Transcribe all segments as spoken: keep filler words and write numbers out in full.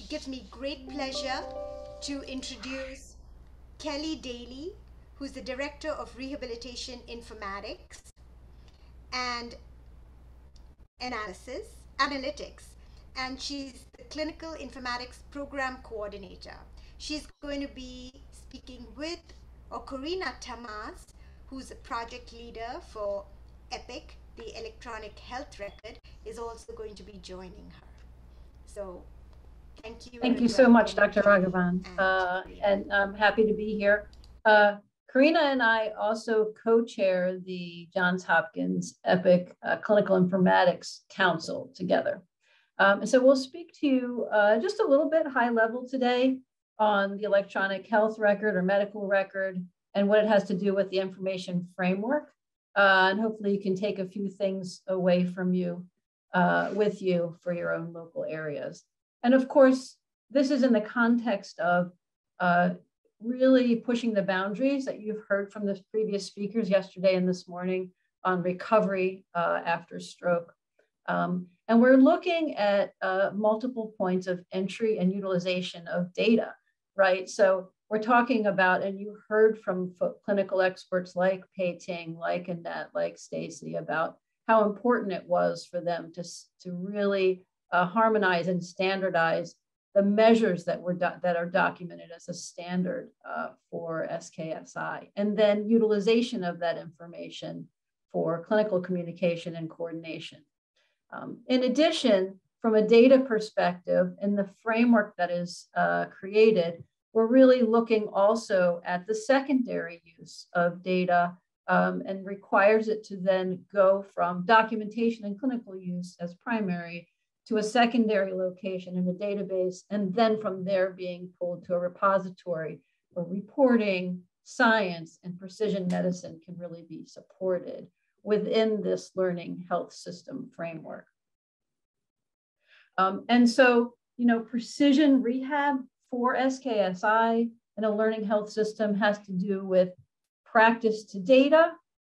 gives me great pleasure to introduce Kelly Daley, who's the Director of Rehabilitation Informatics and Analysis, Analytics, and she's the Clinical Informatics Program Coordinator. She's going to be speaking with Ocarina Tamas, who's a project leader for EPIC, the electronic health record, is also going to be joining her. So thank you. Thank you so much, Doctor Raghavan, uh, and I'm happy to be here. Uh, Karina and I also co-chair the Johns Hopkins EPIC uh, Clinical Informatics Council together. Um, and so we'll speak to you uh, just a little bit high level today on the electronic health record or medical record and what it has to do with the information framework. Uh, and hopefully you can take a few things away from you, uh, with you for your own local areas. And of course, this is in the context of uh, really pushing the boundaries that you've heard from the previous speakers yesterday and this morning on recovery uh, after stroke. Um, and we're looking at uh, multiple points of entry and utilization of data, right? So we're talking about, and you heard from clinical experts like Pei Ting, like Annette, like Stacy, about how important it was for them to, to really uh, harmonize and standardize the measures that were that are documented as a standard uh, for S K S I, and then utilization of that information for clinical communication and coordination. Um, in addition, from a data perspective, in the framework that is uh, created, we're really looking also at the secondary use of data um, and requires it to then go from documentation and clinical use as primary to a secondary location in a database, and then from there being pulled to a repository where reporting, science, and precision medicine can really be supported within this learning health system framework. Um, and so, you know, precision rehab for S K S I in a learning health system has to do with practice to data,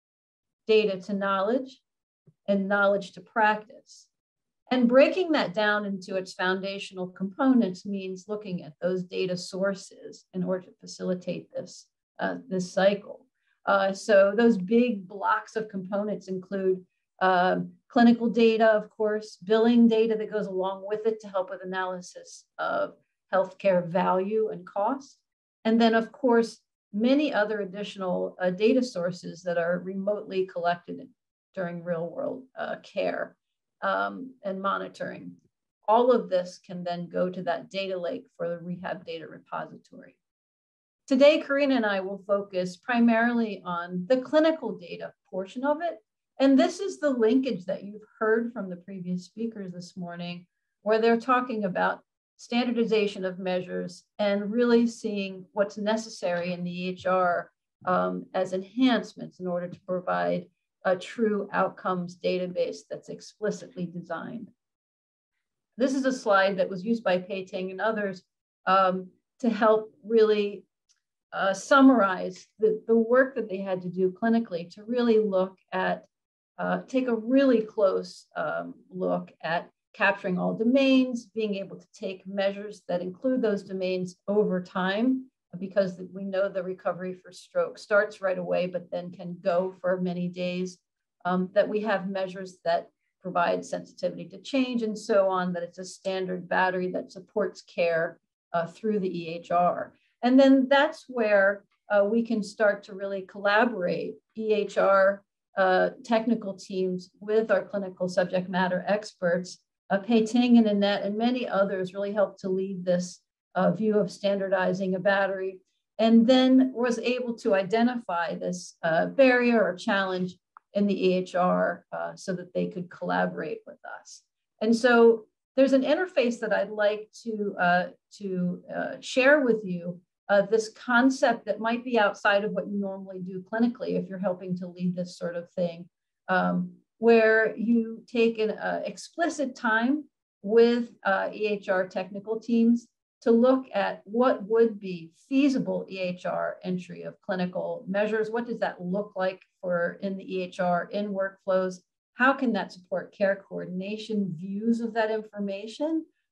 data to knowledge, and knowledge to practice. And breaking that down into its foundational components means looking at those data sources in order to facilitate this, uh, this cycle. Uh, so those big blocks of components include uh, clinical data, of course, billing data that goes along with it to help with analysis of healthcare value and cost. And then, of course, many other additional uh, data sources that are remotely collected during real world uh, care. Um, and monitoring. All of this can then go to that data lake for the rehab data repository. Today, Karina and I will focus primarily on the clinical data portion of it. And this is the linkage that you've heard from the previous speakers this morning, where they're talking about standardization of measures and really seeing what's necessary in the E H R um, as enhancements in order to provide a true outcomes database that's explicitly designed. This is a slide that was used by Pei Ting and others um, to help really uh, summarize the, the work that they had to do clinically to really look at, uh, take a really close um, look at capturing all domains, being able to take measures that include those domains over time, because we know the recovery for stroke starts right away, but then can go for many days, um, that we have measures that provide sensitivity to change and so on, that it's a standard battery that supports care uh, through the E H R. And then that's where uh, we can start to really collaborate, E H R uh, technical teams with our clinical subject matter experts. Uh, Pei Ting and Annette and many others really helped to lead this Uh, view of standardizing a battery, and then was able to identify this uh, barrier or challenge in the E H R uh, so that they could collaborate with us. And so there's an interface that I'd like to, uh, to uh, share with you, uh, this concept that might be outside of what you normally do clinically if you're helping to lead this sort of thing, um, where you take an uh, explicit time with uh, E H R technical teams to look at what would be feasible E H R entry of clinical measures. What does that look like for in the E H R, in workflows? How can that support care coordination views of that information?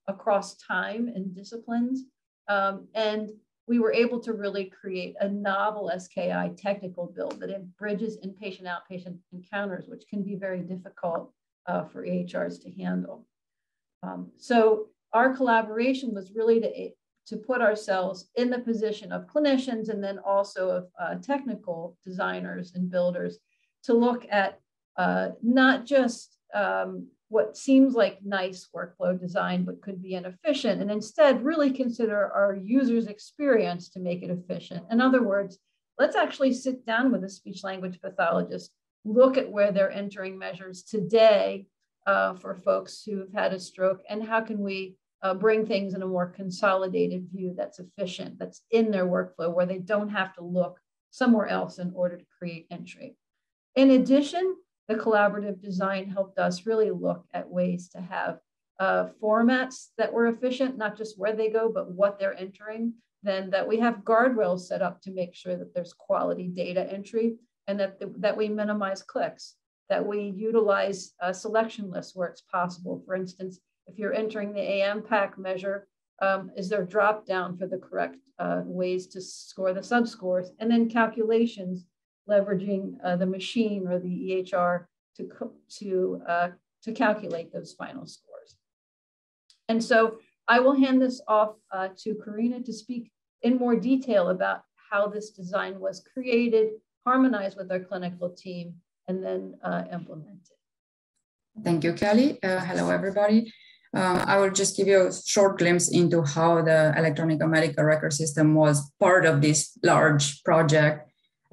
across time and disciplines. Um, and we were able to really create a novel S K I technical build that bridges inpatient-outpatient encounters, which can be very difficult uh, for E H Rs to handle. Um, so our collaboration was really to, to put ourselves in the position of clinicians and then also of uh, technical designers and builders to look at uh, not just um, what seems like nice workflow design, but could be inefficient, and instead really consider our user's experience to make it efficient. In other words, let's actually sit down with a speech language pathologist, look at where they're entering measures today uh, for folks who've had a stroke, and how can we uh, bring things in a more consolidated view that's efficient, that's in their workflow, where they don't have to look somewhere else in order to create entry. In addition, the collaborative design helped us really look at ways to have uh, formats that were efficient, not just where they go, but what they're entering. Then that we have guardrails set up to make sure that there's quality data entry, and that, the, that we minimize clicks, that we utilize a selection lists where it's possible. For instance, if you're entering the A M PAC measure, um, is there a drop down for the correct uh, ways to score the subscores, and then calculations, leveraging uh, the machine or the E H R to, to, uh, to calculate those final scores. And so I will hand this off uh, to Karina to speak in more detail about how this design was created, harmonized with our clinical team, and then uh, implemented. Thank you, Kelly. Uh, hello, everybody. Uh, I will just give you a short glimpse into how the electronic medical record system was part of this large project.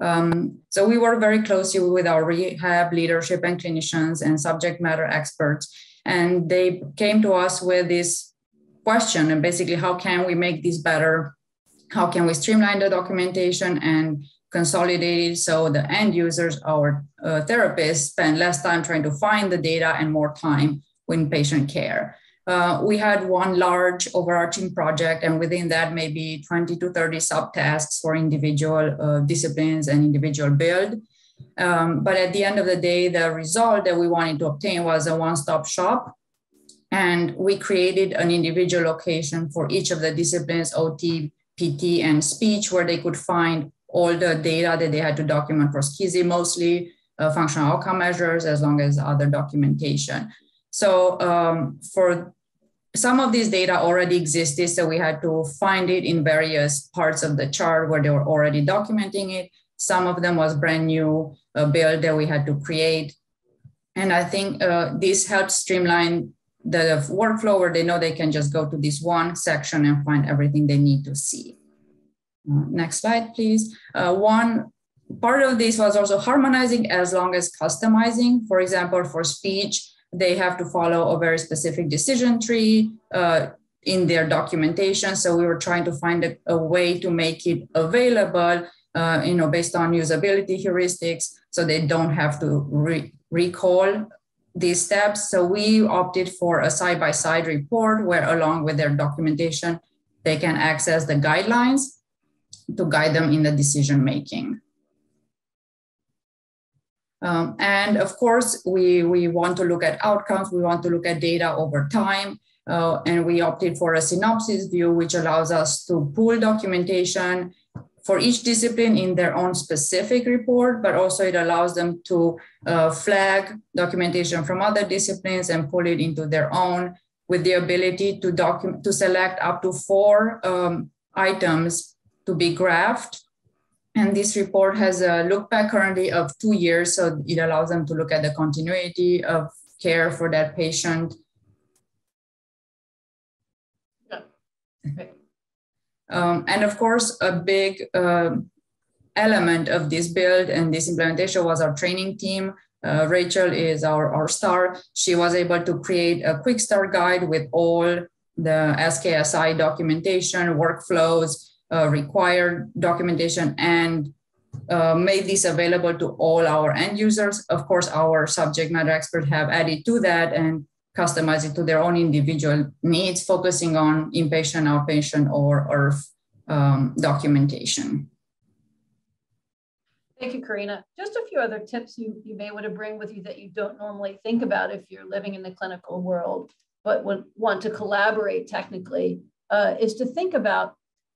Um, so we work very closely with our rehab leadership and clinicians and subject matter experts. And they came to us with this question, and basically, how can we make this better? How can we streamline the documentation and consolidate it so the end users, our uh, therapists, spend less time trying to find the data and more time with patient care? Uh, we had one large overarching project, and within that, maybe twenty to thirty subtasks for individual uh, disciplines and individual build. Um, but at the end of the day, the result that we wanted to obtain was a one-stop shop. And we created an individual location for each of the disciplines, O T, P T, and speech, where they could find all the data that they had to document for S K S I, mostly uh, functional outcome measures, as long as other documentation. So um, for some of these data already existed, so we had to find it in various parts of the chart where they were already documenting it. Some of them was brand new uh, build that we had to create. And I think uh, this helped streamline the workflow, where they know they can just go to this one section and find everything they need to see. Uh, next slide, please. Uh, one part of this was also harmonizing as long as customizing. For example, for speech, they have to follow a very specific decision tree uh, in their documentation. So we were trying to find a, a way to make it available, uh, you know, based on usability heuristics, so they don't have to re recall these steps. So we opted for a side-by-side report where, along with their documentation, they can access the guidelines to guide them in the decision-making. Um, and of course, we, we want to look at outcomes. We want to look at data over time. Uh, and we opted for a synopsis view, which allows us to pool documentation for each discipline in their own specific report, but also it allows them to uh, flag documentation from other disciplines and pull it into their own, with the ability to document, to select up to four um, items to be graphed. And this report has a look back currently of two years. So it allows them to look at the continuity of care for that patient. Yeah. Okay. Um, and of course, a big uh, element of this build and this implementation was our training team. Uh, Rachel is our, our star. She was able to create a quick start guide with all the S K S I documentation, workflows, Uh, required documentation, and uh, made this available to all our end users. Of course, our subject matter experts have added to that and customized it to their own individual needs, focusing on inpatient, outpatient, or, or um, documentation. Thank you, Karina. Just a few other tips you, you may want to bring with you that you don't normally think about if you're living in the clinical world. but would want to collaborate technically, uh, is to think about,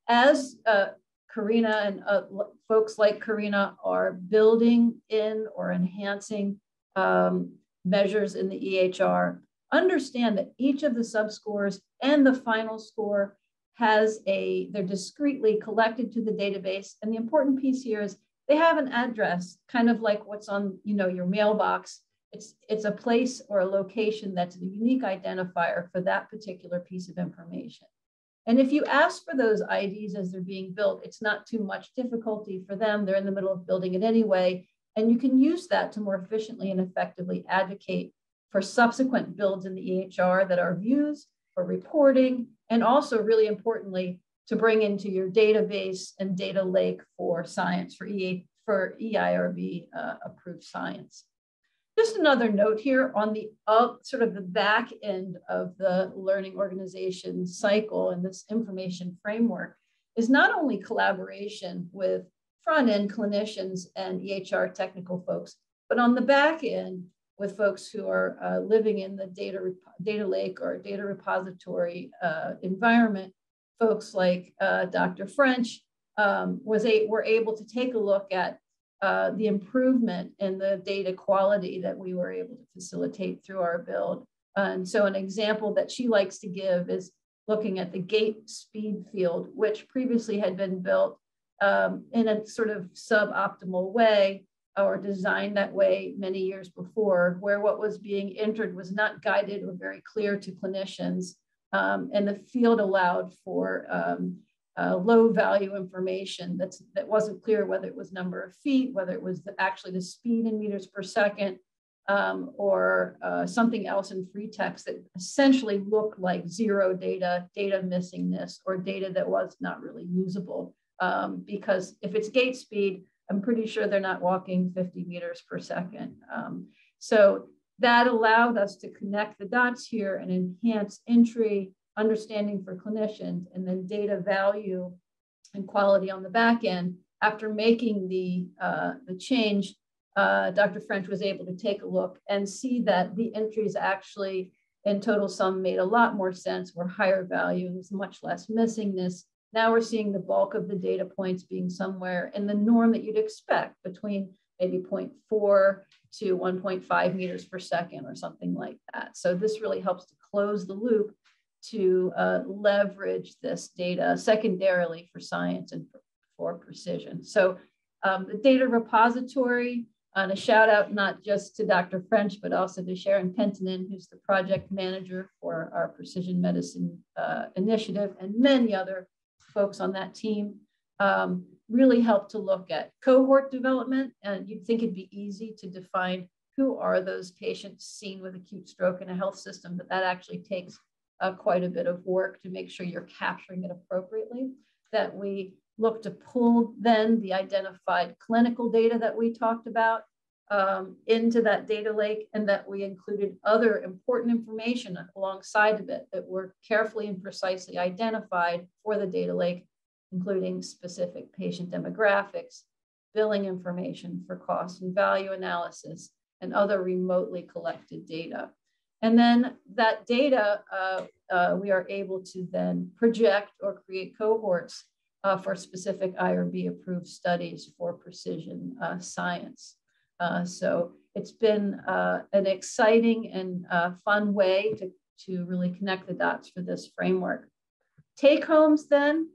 as uh, Karina and uh, folks like Karina are building in or enhancing um, measures in the E H R, understand that each of the subscores and the final score has a, they're discretely collected to the database. And the important piece here is they have an address, kind of like what's on, you know, your mailbox. It's, it's a place or a location that's a unique identifier for that particular piece of information. And if you ask for those I Ds as they're being built, it's not too much difficulty for them. They're in the middle of building it anyway. And you can use that to more efficiently and effectively advocate for subsequent builds in the E H R that are views for reporting, and also really importantly, to bring into your database and data lake for science, for, E for E I R B uh, approved science. Just another note here on the uh, sort of the back end of the learning organization cycle and this information framework is not only collaboration with front end clinicians and E H R technical folks, but on the back end with folks who are uh, living in the data, data lake or data repository uh, environment. Folks like uh, Doctor French um, was a, were able to take a look at uh, the improvement in the data quality that we were able to facilitate through our build. And so an example that she likes to give is looking at the gate speed field, which previously had been built um, in a sort of suboptimal way, or designed that way many years before, where what was being entered was not guided or very clear to clinicians. Um, and the field allowed for um, uh, low value information that's, that wasn't clear whether it was number of feet, whether it was the, actually the speed in meters per second, um, or uh, something else in free text that essentially looked like zero data, data missingness, or data that was not really usable. Um, because if it's gate speed, I'm pretty sure they're not walking fifty meters per second. Um, so that allowed us to connect the dots here and enhance entry, understanding for clinicians, and then data value and quality on the back end. After making the, uh, the change, uh, Doctor French was able to take a look and see that the entries actually in total sum made a lot more sense, were higher value, and was much less missingness. Now we're seeing the bulk of the data points being somewhere in the norm that you'd expect, between maybe zero point four to one point five meters per second or something like that. So this really helps to close the loop to uh, leverage this data secondarily for science and for, for precision. So um, the data repository, and a shout out not just to Doctor French, but also to Sharon Pentinen, who's the project manager for our precision medicine uh, initiative, and many other folks on that team, um, really helped to look at cohort development. And you'd think it'd be easy to define who are those patients seen with acute stroke in a health system, but that actually takes uh, quite a bit of work to make sure you're capturing it appropriately. That we look to pull then the identified clinical data that we talked about um, into that data lake, and that we included other important information alongside of it that were carefully and precisely identified for the data lake, including specific patient demographics, billing information for cost and value analysis, and other remotely collected data. And then that data, uh, uh, we are able to then project or create cohorts uh, for specific I R B approved studies for precision uh, science. Uh, so it's been uh, an exciting and uh, fun way to, to really connect the dots for this framework. Take homes then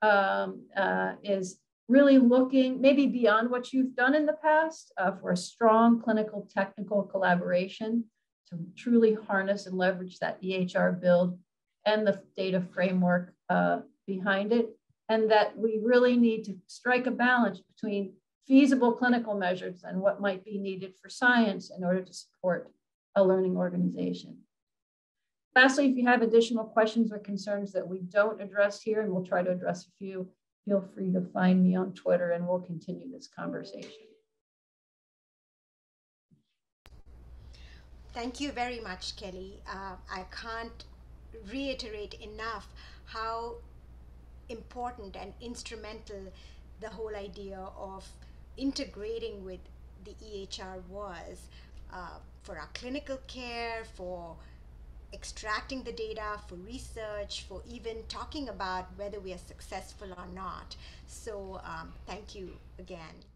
um, uh, is really looking maybe beyond what you've done in the past uh, for a strong clinical technical collaboration to truly harness and leverage that E H R build and the data framework uh, behind it. And that we really need to strike a balance between feasible clinical measures and what might be needed for science in order to support a learning organization. Lastly, if you have additional questions or concerns that we don't address here, and we'll try to address a few, feel free to find me on Twitter and we'll continue this conversation. Thank you very much, Kelly. Uh, I can't reiterate enough how important and instrumental the whole idea of integrating with the E H R was uh, for our clinical care, for extracting the data, for research, for even talking about whether we are successful or not. So um, thank you again.